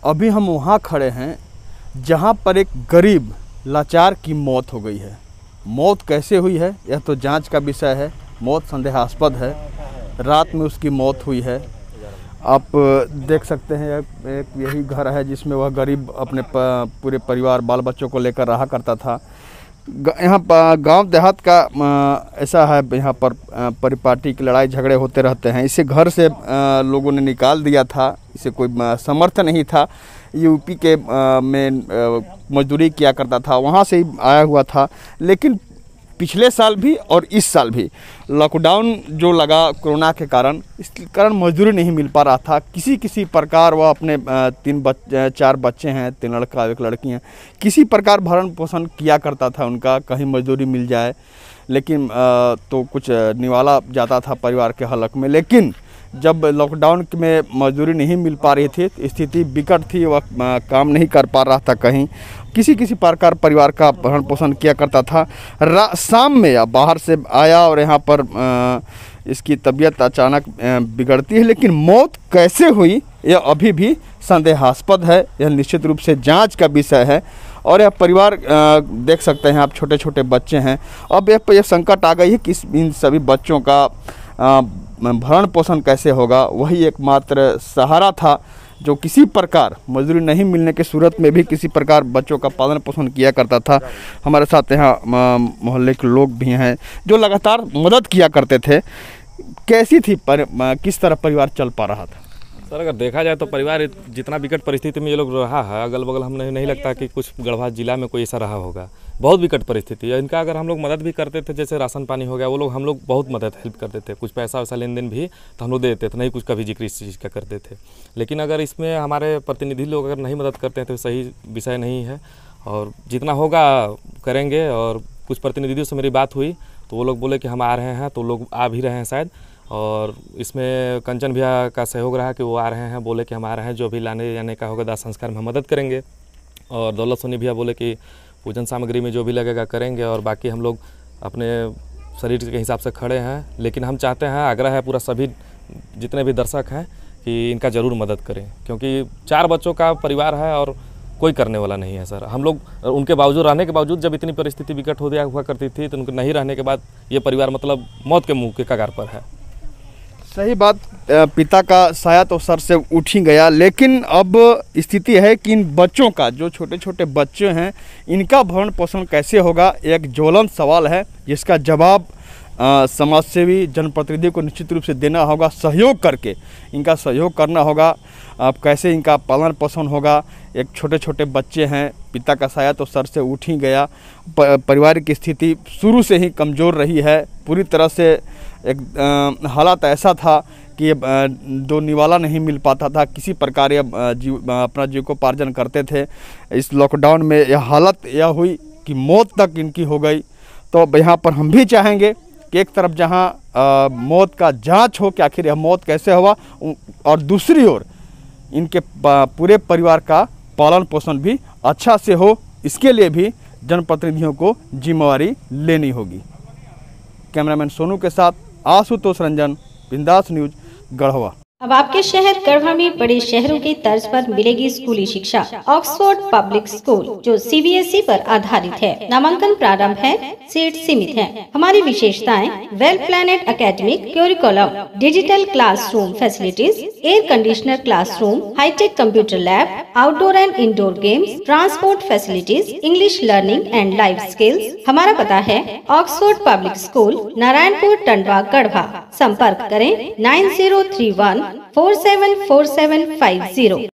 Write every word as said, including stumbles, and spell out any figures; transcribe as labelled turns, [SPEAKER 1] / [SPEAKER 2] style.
[SPEAKER 1] अभी हम वहाँ खड़े हैं जहाँ पर एक गरीब लाचार की मौत हो गई है। मौत कैसे हुई है यह तो जांच का विषय है। मौत संदेहास्पद है। रात में उसकी मौत हुई है। आप देख सकते हैं एक यही घर है जिसमें वह गरीब अपने पूरे परिवार बाल बच्चों को लेकर रहा करता था। यहाँ गांव देहात का ऐसा है, यहाँ पर परिपाटी की लड़ाई झगड़े होते रहते हैं। इसे घर से लोगों ने निकाल दिया था। इसे कोई समर्थ नहीं था। यूपी के में मजदूरी किया करता था, वहाँ से ही आया हुआ था। लेकिन पिछले साल भी और इस साल भी लॉकडाउन जो लगा कोरोना के कारण, इस कारण मजदूरी नहीं मिल पा रहा था। किसी किसी प्रकार वह अपने तीन बच्चे चार बच्चे हैं, तीन लड़का एक लड़की हैं, किसी प्रकार भरण पोषण किया करता था उनका, कहीं मजदूरी मिल जाए। लेकिन तो कुछ निवाला जाता था परिवार के हलक में। लेकिन जब लॉकडाउन में मजदूरी नहीं मिल पा रही थी, स्थिति विकट थी, वह काम नहीं कर पा रहा था, कहीं किसी किसी प्रकार परिवार का भरण पोषण किया करता था। शाम में या बाहर से आया और यहाँ पर आ, इसकी तबीयत अचानक बिगड़ती है। लेकिन मौत कैसे हुई यह अभी भी संदेहास्पद है। यह निश्चित रूप से जांच का विषय है। और यह परिवार आ, देख सकते हैं आप, छोटे छोटे बच्चे हैं। अब यह, यह संकट आ गई है कि इन सभी बच्चों का आ, भरण पोषण कैसे होगा। वही एकमात्र सहारा था जो किसी प्रकार मजदूरी नहीं मिलने के सूरत में भी किसी प्रकार बच्चों का पालन पोषण किया करता था। हमारे साथ यहाँ मोहल्ले के लोग भी हैं जो लगातार मदद किया करते थे। कैसी थी पर, किस तरह परिवार चल पा रहा था?
[SPEAKER 2] सर, अगर देखा जाए तो परिवार जितना विकट परिस्थिति में ये लोग रहा है, अगल बगल हमें नहीं लगता कि कुछ गढ़वा जिला में कोई ऐसा रहा होगा। बहुत विकट परिस्थिति है इनका। अगर हम लोग मदद भी करते थे, जैसे राशन पानी हो गया, वो लोग हम लोग बहुत मदद हेल्प करते थे। कुछ पैसा वैसा लेन देन भी तो हम लोग दे देते थे, नहीं कुछ कभी जिक्र इस चीज़ का करते थे। लेकिन अगर इसमें हमारे प्रतिनिधि लोग अगर नहीं मदद करते हैं तो सही विषय नहीं है। और जितना होगा करेंगे। और कुछ प्रतिनिधियों से मेरी बात हुई तो वो लोग बोले कि हम आ रहे हैं, तो लोग आ भी रहे हैं शायद। और इसमें कंचन भैया का सहयोग रहा कि वो आ रहे हैं, बोले कि हम आ रहे हैं, जो भी लाने जाने का होगा दाह संस्कार में हम मदद करेंगे। और दौलत सोनी भैया बोले कि पूजन सामग्री में जो भी लगेगा करेंगे। और बाकी हम लोग अपने शरीर के हिसाब से खड़े हैं। लेकिन हम चाहते हैं, आग्रह है पूरा सभी जितने भी दर्शक हैं कि इनका ज़रूर मदद करें, क्योंकि चार बच्चों का परिवार है और कोई करने वाला नहीं है। सर, हम लोग उनके बावजूद रहने के बावजूद जब इतनी परिस्थिति विकट हो दिया हुआ करती थी, तो उनके नहीं रहने के बाद ये परिवार मतलब मौत के मुँह के कगार पर है।
[SPEAKER 1] सही बात। पिता का साया तो सर से उठ ही गया। लेकिन अब स्थिति है कि इन बच्चों का, जो छोटे छोटे बच्चे हैं, इनका भरण पोषण कैसे होगा, एक ज्वलंत सवाल है जिसका जवाब समाजसेवी जनप्रतिनिधि को निश्चित रूप से देना होगा। सहयोग करके इनका सहयोग करना होगा। अब कैसे इनका पालन पोषण होगा। एक छोटे छोटे बच्चे हैं, पिता का साया तो सर से उठ ही गया। परिवार की स्थिति शुरू से ही कमज़ोर रही है। पूरी तरह से एक हालात ऐसा था कि दो निवाला नहीं मिल पाता था। किसी प्रकार ये जीव अपना जीविकोपार्जन करते थे। इस लॉकडाउन में यह हालत यह हुई कि मौत तक इनकी हो गई। तो अब यहाँ पर हम भी चाहेंगे कि एक तरफ जहाँ मौत का जांच हो कि आखिर यह मौत कैसे हुआ, और दूसरी ओर इनके पूरे परिवार का पालन पोषण भी अच्छा से हो। इसके लिए भी जनप्रतिनिधियों को जिम्मेवारी लेनी होगी। कैमरामैन सोनू के साथ आशुतोष रंजन, बिंदास न्यूज, गढ़वा।
[SPEAKER 3] अब आपके शहर गढ़वा में बड़े शहरों की तर्ज पर मिलेगी स्कूली शिक्षा। ऑक्सफोर्ड पब्लिक स्कूल, जो सीबीएसई पर आधारित है। नामांकन प्रारंभ है, सीट सीमित है। हमारी विशेषताएं: well planned academic curriculum, digital classroom facilities, air conditioner classroom, hitech computer lab, outdoor and indoor games, transport facilities, English learning and life skills. हमारा पता है Oxford public school, Narayanpur, Tandwa, Garhwa. संपर्क करें nine zero three one four seven four seven five zero.